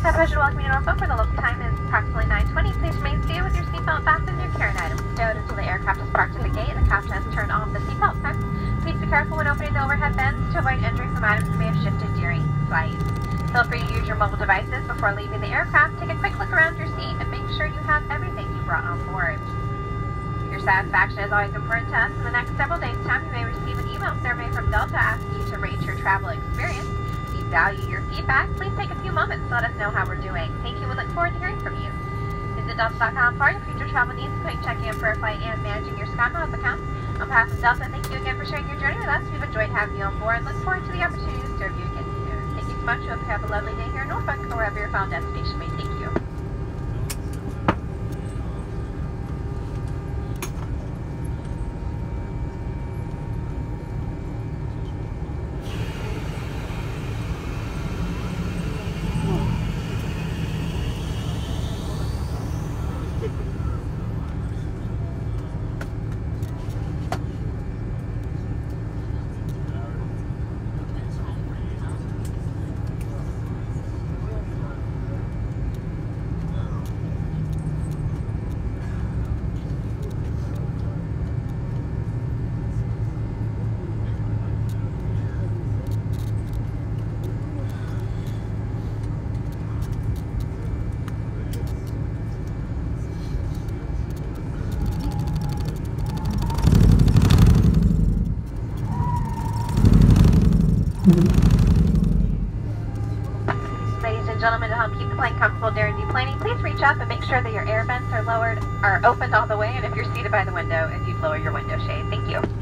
It's my pleasure to welcome you to Norfolk, where the local time is approximately 9:20. Please remain seated with your seatbelt fastened and your carrying items stowed until the aircraft is parked at the gate and the captain has turned off the seatbelt sign. Please be careful when opening the overhead bins to avoid injury from items that may have shifted during flight. Feel free to use your mobile devices before leaving the aircraft. Take a quick look around your seat and make sure you have everything you brought on board. Your satisfaction is always important to us. In the next several days' time, you may receive an email survey from Delta asking you to rate your travel experience. We value your feedback. Please take a few moments to let us know how we're doing. Thank you and look forward to hearing from you. Visit Delta.com for your future travel needs, including checking in for a flight and managing your SkyMiles account. On behalf of Delta, thank you again for sharing your journey with us. We've enjoyed having you on board and look forward to the opportunity to serve you again soon. Thank you so much. We hope you have a lovely day here in Norfolk or wherever your final destination may take you. Ladies and gentlemen, to help keep the plane comfortable during deplaning, please reach up and make sure that your air vents are opened all the way, and if you're seated by the window, if you'd lower your window shade. Thank you.